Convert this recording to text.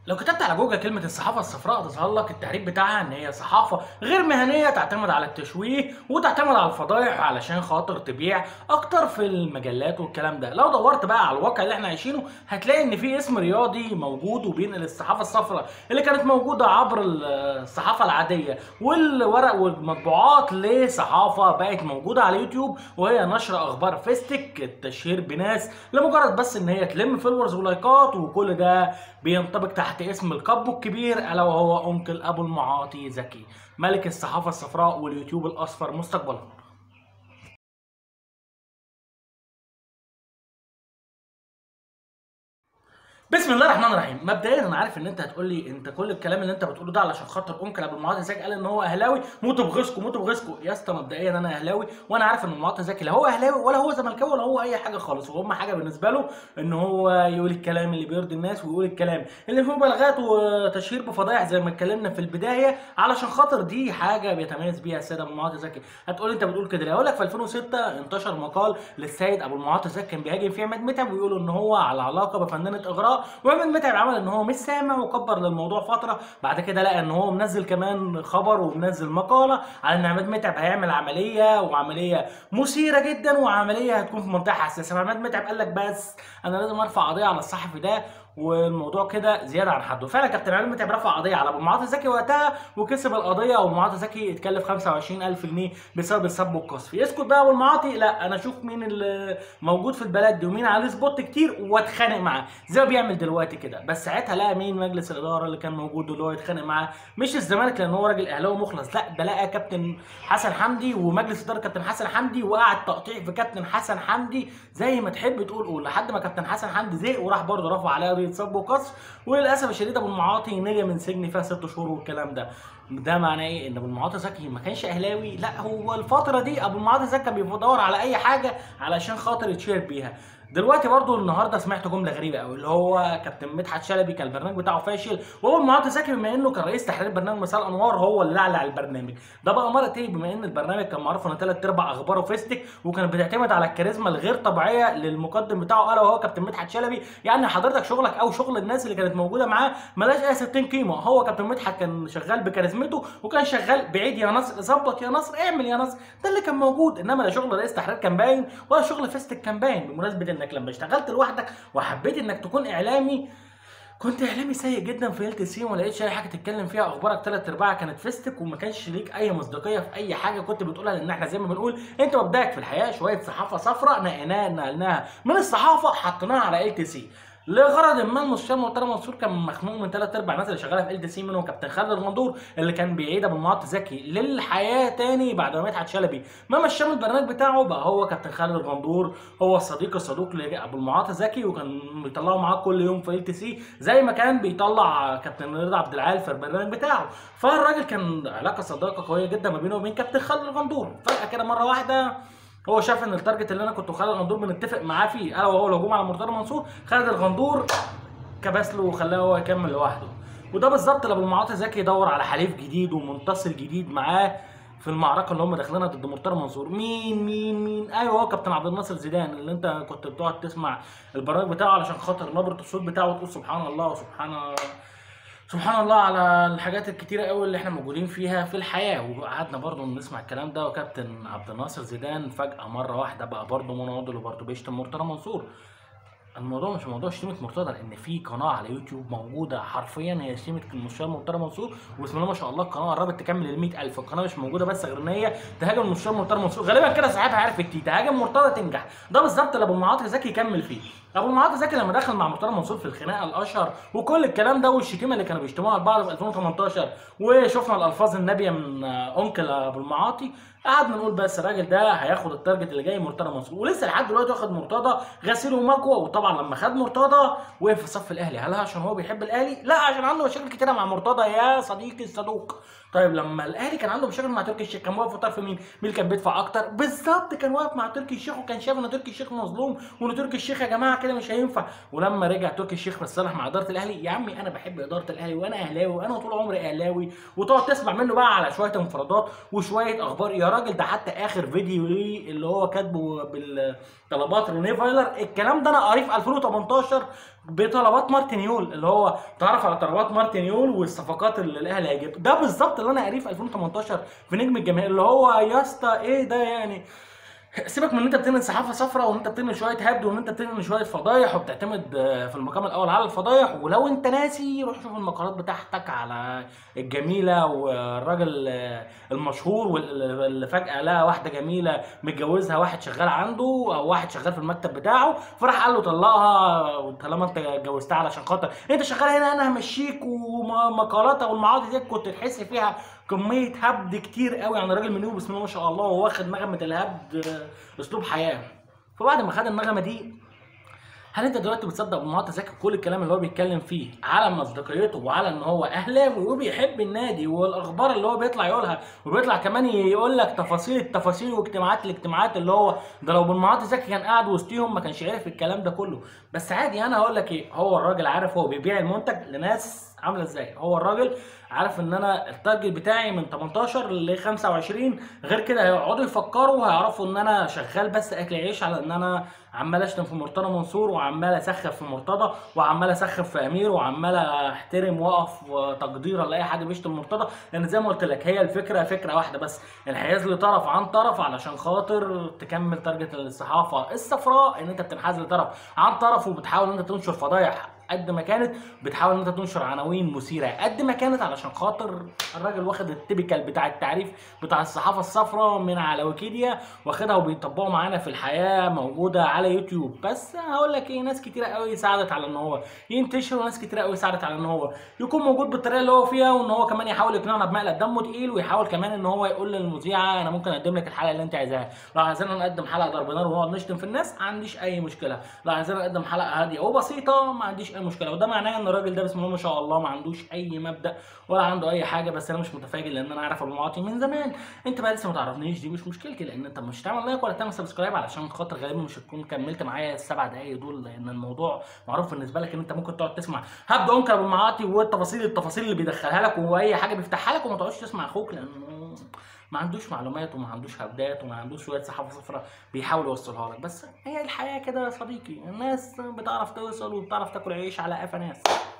لو كتبت على جوجل كلمة الصحافة الصفراء تظهر لك التعريف بتاعها إن هي صحافة غير مهنية تعتمد على التشويه وتعتمد على الفضايح علشان خاطر تبيع أكتر في المجلات والكلام ده. لو دورت بقى على الواقع اللي احنا عايشينه هتلاقي إن في اسم رياضي موجود وبينقل الصحافة الصفراء اللي كانت موجودة عبر الصحافة العادية والورق والمطبوعات لصحافة بقت موجودة على يوتيوب، وهي نشر أخبار فيستك، التشهير بناس لمجرد بس إن هي تلم فولورز ولايكات، وكل ده بينطبق تحت اسم الكابو الكبير الا وهو انكل ابو المعاطي زكي، ملك الصحافه الصفراء واليوتيوب الاصفر مستقبلا. بسم الله الرحمن الرحيم. مبدئيا انا عارف ان انت هتقول لي انت كل الكلام اللي انت بتقوله ده علشان خاطر انكل ابو المعاطي زكي قال ان هو اهلاوي، موتوا بغيظكم موتوا بغيظكم. يا اسطى مبدئيا انا اهلاوي، وانا عارف ان المعاطي زكي لا هو اهلاوي ولا هو زملكاوي ولا هو اي حاجه خالص، وهم حاجه بالنسبه له ان هو يقول الكلام اللي بيرضي الناس ويقول الكلام اللي فيه مبالغات وتشهير بفضائح زي ما اتكلمنا في البدايه، علشان خاطر دي حاجه بيتميز بيها السيد ابو المعاطي زكي. هتقول انت بتقول كده ليه؟ اقول لك في 2006 انتشر مقال للسيد ابو المعاطي زكي كان بيهاجم فيه عماد متعب ويقولوا ان هو على علاقه بفنانه اغراء، وعماد متعب عمل ان هو مش سامع وكبر للموضوع فتره، بعد كده لقى ان هو منزل كمان خبر ومنزل مقاله على ان عماد متعب هيعمل عمليه، وعمليه مثيره جدا وعمليه هتكون في منتهى حساسه. فعماد متعب قال لك بس انا لازم ارفع قضيه على الصحفي ده، والموضوع كده زياده عن حده. فعلا كابتن عماد متعب رفع قضيه على ابو المعاطي زكي وقتها وكسب القضيه، وابو المعاطي زكي اتكلف 25,000 جنيه بسبب السب والقذف. يسكت بقى ابو المعاطي؟ لا، انا اشوف مين اللي موجود في البلد دي ومين عليه سبوت كتير واتخانق معاه زي ما بيعمل دلوقتي كده. بس ساعتها لقى مين؟ مجلس الاداره اللي كان موجود اللي هو يتخانق معاه مش الزمالك لان هو راجل اهلاوي مخلص، لا ده لقى كابتن حسن حمدي ومجلس اداره كابتن حسن حمدي، وقعد تقطيع في كابتن حسن حمدي زي ما تحب تقول قول، لحد ما كابتن حسن حمدي زهق وراح برضه رفع عليه قضيه سب وقذف. وللاسف الشديد ابو المعاطي نجا من سجن فيها 6 شهور والكلام ده. ده معناه ايه؟ ان ابو المعاطي زكي ما كانش اهلاوي، لا هو الفتره دي ابو المعاطي زكي كان بيدور على اي حاجه علشان خاطر يتشهر بيها. دلوقتي برضو النهارده سمعت جمله غريبه قوي اللي هو كابتن مدحت شلبي كان البرنامج بتاعه فاشل، وهو المعاطي زكي بما انه كان رئيس تحرير برنامج مساء الانوار هو اللي اعلى على البرنامج ده بقى مره تاني، بما ان البرنامج كان معروف ان 3/4 اخباره فيستك وكانت بتعتمد على الكاريزما الغير طبيعيه للمقدم بتاعه الا وهو كابتن مدحت شلبي. يعني حضرتك شغلك او شغل الناس اللي كانت موجوده معاه ملاش اي 60 قيمه. هو كابتن مدحت كان شغال بكاريزمته وكان شغال بعيد يا نصر، ظبط يا نصر، اعمل يا نصر، ده اللي كان موجود. انما لا شغل رئيس تحرير كان باين ولا شغل فيستك كان باين. بمناسبه انك لما اشتغلت لوحدك وحبيت انك تكون اعلامي، كنت اعلامي سيء جدا في ال سي وما لقيتش اي حاجه تتكلم فيها، اخبارك 3/4 كانت فيستك وما كانش ليك اي مصداقيه في اي حاجه كنت بتقولها، لان احنا زي ما بنقول انت مبدأك في الحياه شويه صحافه صفراء نقلناها من الصحافه حطيناها على ال سي لغرض ما. المستشار مرتضى منصور كان مخنوق من 3/4 الناس اللي شغاله في ال سي، منهم كابتن خالد الغندور اللي كان بيعيد ابو المعاطي زكي للحياه تاني بعد ما مدحت شلبي ما مشى من البرنامج بتاعه. بقى هو كابتن خالد الغندور هو الصديق الصدوق لابو المعاطي زكي، وكان بيطلعوا معاه كل يوم في ال سي زي ما كان بيطلع كابتن رضا عبد العال في البرنامج بتاعه. فالراجل كان علاقه صداقه قويه جدا ما بينه وبين كابتن خالد الغندور. فجاه كده مره واحده هو شاف ان التارجت اللي انا كنت خالد الغندور بنتفق معاه فيه الا وهو الهجوم على مرتضى منصور، خالد الغندور كبس له وخلاه هو يكمل لوحده. وده بالظبط اللي ابو المعاطي زكي يدور على حليف جديد ومنتصر جديد معاه في المعركه اللي هم داخلينها ضد مرتضى منصور. مين؟ ايوه هو كابتن عبد الناصر زيدان اللي انت كنت بتقعد تسمع البرنامج بتاعه علشان خاطر نبره الصوت بتاعه وتقول سبحان الله سبحان الله على الحاجات الكتيره قوي اللي احنا موجودين فيها في الحياه. وقعدنا برضه نسمع الكلام ده، وكابتن عبد الناصر زيدان فجاه مره واحده بقى برضه مناضل وبرضه بيشتم مرتضى منصور. الموضوع مش موضوع شتيمه مرتضى، لان في قناه على يوتيوب موجوده حرفيا هي شتيمه المستشار مرتضى منصور، وبسم الله ما شاء الله القناه قربت تكمل ال 100,000. القناه مش موجوده بس غير ان هي تهاجم المستشار مرتضى منصور. غالبا كده صاحبها عارف كتير تهاجم مرتضى تنجح. ده بالظبط اللي ابو المعاطي زكي يكمل فيه. ابو المعاطي زكي لما دخل مع مرتضى منصور في الخناقه الاشهر وكل الكلام ده والشتيمه اللي كانوا بيشتموها لبعض في 2018 وشفنا الالفاظ النابيه من انكل ابو المعاطي، قعدنا نقول بس الراجل ده هياخد التارجت اللي جاي مرتضى منصور. ولسه لحد دلوقتي واخد مرتضى غسيل ومكوى. وطبعا لما خد مرتضى وقف في صف الاهلي، هل عشان هو بيحب الاهلي؟ لا، عشان عنده مشاكل كتيره مع مرتضى يا صديقي الصدوق. طيب لما الاهلي كان عنده مشاكل مع تركي الشيخ كان واقف في طرف مين؟ مين اللي كان بيدفع اكتر؟ بالظبط كان واقف مع تركي الشيخ، وكان شايف ان تركي الشيخ مظلوم وان تركي الشيخ يا جماعه جماعه كده مش هينفع. ولما رجع تركي الشيخ متصالح مع اداره الاهلي، يا عمي انا بحب اداره الاهلي وانا اهلاوي وانا طول عمري اهلاوي، وتقعد تسمع منه بقى على شويه انفرادات وشويه اخبار. يا راجل ده حتى اخر فيديو ليه اللي هو كاتبه بالطلبات رينيه فايلر، الكلام ده انا قريب في 2018 بطلبات مارتن يول، اللي هو تعرف على طلبات مارتن يول والصفقات اللي الاهلي هيجيبها، ده بالظبط اللي انا قريب في 2018 في نجم الجماهير. اللي هو يا اسطى ايه ده يعني؟ سيبك من ان انت بتنقل صحافه صفراء، وان انت بتنقل شويه هبد، وان انت بتنقل شويه فضايح، وبتعتمد في المقام الاول على الفضايح. ولو انت ناسي روح شوف المقالات بتاعتك على الجميله والراجل المشهور واللي فجاه لقى واحده جميله متجوزها واحد شغال عنده او واحد شغال في المكتب بتاعه، فراح قال له طلقها، وطالما انت اتجوزتها علشان خاطر انت شغال هنا انا همشيك. ومقالات او المعارض دي كنت تحس فيها كميه هبد كتير قوي عن الراجل منيو، بسم الله ما شاء الله، وواخد نغمه الهبد اسلوب حياه. فبعد ما خد النغمه دي، هل انت دلوقتي بتصدق بمعطى زكي كل الكلام اللي هو بيتكلم فيه على مصداقيته وعلى ان هو اهلاوي وبيحب النادي، والاخبار اللي هو بيطلع يقولها، وبيطلع كمان يقول لك تفاصيل التفاصيل واجتماعات الاجتماعات، اللي هو ده لو بالمعطى زكي كان قاعد وسطيهم ما كانش عارف الكلام ده كله. بس عادي، انا هقول لك ايه، هو الراجل عارف هو بيبيع المنتج لناس عامله ازاي. هو الراجل عارف ان انا التارجت بتاعي من 18 ل 25، غير كده هيقعدوا يفكروا هيعرفوا ان انا شغال بس اكل عيش، على ان انا عمال اشتم في مرتضى منصور، وعمال اسخف في مرتضى، وعمال اسخف في امير، وعمال احترم واقف تقديرا لاي حد بيشتم مرتضى. لان زي ما قلت لك هي الفكره فكره واحده بس، انحياز لطرف عن طرف علشان خاطر تكمل تارجت الصحافه الصفراء، ان انت بتنحاز لطرف عن طرف، وبتحاول ان انت تنشر فضايح قد ما كانت، بتحاول ان انت تنشر عناوين مثيره قد ما كانت، علشان خاطر الراجل واخد التيبيكال بتاع التعريف بتاع الصحافه الصفراء من على ويكيديا، واخدها وبيطبقوا معانا في الحياه، موجوده على يوتيوب. بس هقول لك ايه، ناس كتيره قوي ساعدت على ان هو ينتشر، وناس كتيره قوي ساعدت على ان هو يكون موجود بالطريقه اللي هو فيها، وان هو كمان يحاول يقنعنا بمقلب دمه تقيل، ويحاول كمان ان هو يقول للمذيعه انا ممكن اقدم لك الحلقه اللي انت عايزاها. لو عايزين نقدم حلقه ضرب نار ونقعد نشتم في الناس ما عنديش اي مشكله، لو عايزين نقدم حلقه هاديه وبسيطه ما عنديش اي مشكله. وده معناه ان الراجل ده بسم الله ما شاء الله ما عندوش اي مبدا ولا عنده اي حاجه. بس انا مش متفاجئ لان انا عارف ابو المعاطي من زمان. انت بقى لسه ما تعرفنيش، دي مش مشكلتي، لان انت مش هتعمل لايك ولا تعمل سبسكرايب، علشان خاطر غالبا مش هتكون كملت معايا السبع دقايق دول، لان الموضوع معروف بالنسبه لك ان انت ممكن تقعد تسمع هبدا انكر ابو المعاطي التفاصيل اللي بيدخلها لك واي حاجه بيفتحها لك، وما تقعدش تسمع اخوك لانه ما عندوش معلومات وما عندوش هبدات وما عندوش شويه صحافه صفراء بيحاول يوصلها لك. بس هي الحياه كده يا صديقي، الناس بتعرف توصل وبتعرف تاكل عيش على قفا ناس.